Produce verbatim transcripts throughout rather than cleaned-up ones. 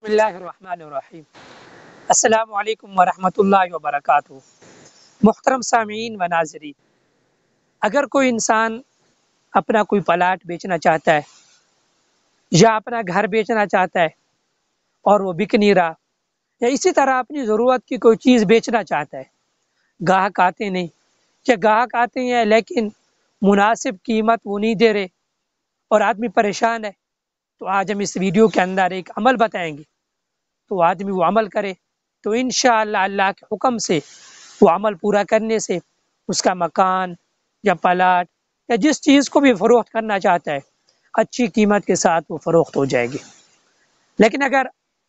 اللہ الرحمن الرحیم۔ السلام علیکم ورحمۃ اللہ وبرکاتہ۔ محترم سامعین و ناظرین، اگر کوئی انسان اپنا کوئی پلاٹ بیچنا چاہتا ہے یا اپنا گھر بیچنا چاہتا ہے اور وہ بک نہیں رہا، یا اسی طرح اپنی ضرورت کی کوئی چیز بیچنا چاہتا ہے، گاہک آتے نہیں، یا گاہک آتے ہیں لیکن مناسب قیمت وہ نہیں دے رہے اور آدمی پریشان ہے، تو آج ہم اس ویڈیو کے اندر ایک عمل بتائیں گے، تو آدمی وہ عمل کرے تو انشاءاللہ اللہ کے حکم سے وہ عمل پورا کرنے سے اس کا مکان یا پلاٹ یا جس چیز کو بھی فروخت کرنا چاہتا ہے اچھی قیمت کے ساتھ وہ فروخت ہو جائے گی۔ لیکن اگر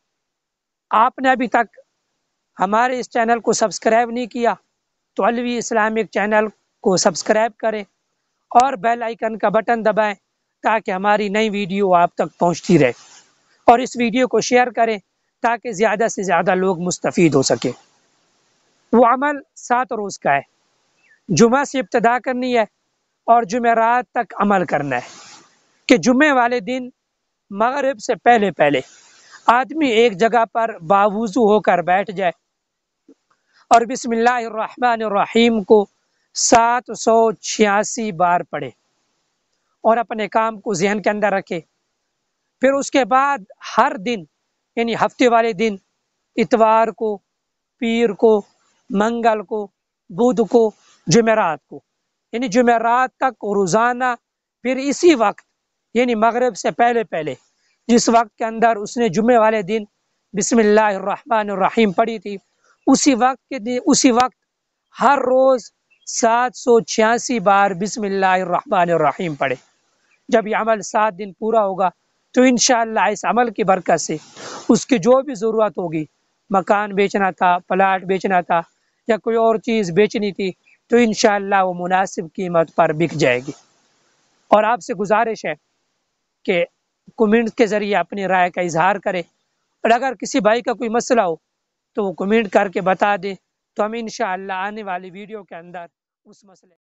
آپ نے ابھی تک ہمارے اس چینل کو سبسکرائب نہیں کیا تو علوی اسلامک چینل کو سبسکرائب کریں اور بیل آئیکن کا بٹن دبائیں تاکہ ہماری نئی ویڈیو آپ تک پہنچتی رہے، اور اس ویڈیو کو شیئر کریں تاکہ زیادہ سے زیادہ لوگ مستفید ہو سکے۔ وہ عمل سات روز کا ہے، جمعہ سے ابتدا کرنی ہے اور جمعرات تک عمل کرنا ہے کہ جمعے والے دن مغرب سے پہلے پہلے آدمی ایک جگہ پر باوضو ہو کر بیٹھ جائے اور بسم اللہ الرحمن الرحیم کو سات سو چھیاسی بار پڑھے اور اپنے کام کو ذہن کے اندر رکھے۔ پھر اس کے بعد ہر دن یعنی ہفتے والے دن اتوار کو، پیر کو، منگل کو، بدھ کو، جمعرات کو، یعنی جمعرات تک روزانہ پھر اسی وقت یعنی مغرب سے پہلے پہلے جس وقت کے اندر اس نے جمعے والے دن بسم اللہ الرحمن الرحیم پڑھی تھی اسی وقت کے دن اسی وقت ہر روز سات سو چھیاسی بار بسم اللہ الرحمن الرحیم پڑھے۔ جب یہ عمل سات دن پورا ہوگا تو انشاءاللہ اس عمل کی برکت سے اس کی جو بھی ضرورت ہوگی، مکان بیچنا تھا، پلاٹ بیچنا تھا یا کوئی اور چیز بیچنی تھی، تو انشاءاللہ وہ مناسب قیمت پر بک جائے گی۔ اور آپ سے گزارش ہے کہ کمنٹ کے ذریعے اپنی رائے کا اظہار کرے، اور اگر کسی بھائی کا کوئی مسئلہ ہو تو وہ کمنٹ کر کے بتا دے تو ہم انشاءاللہ آنے والی ویڈیو کے اندر اس مسئلے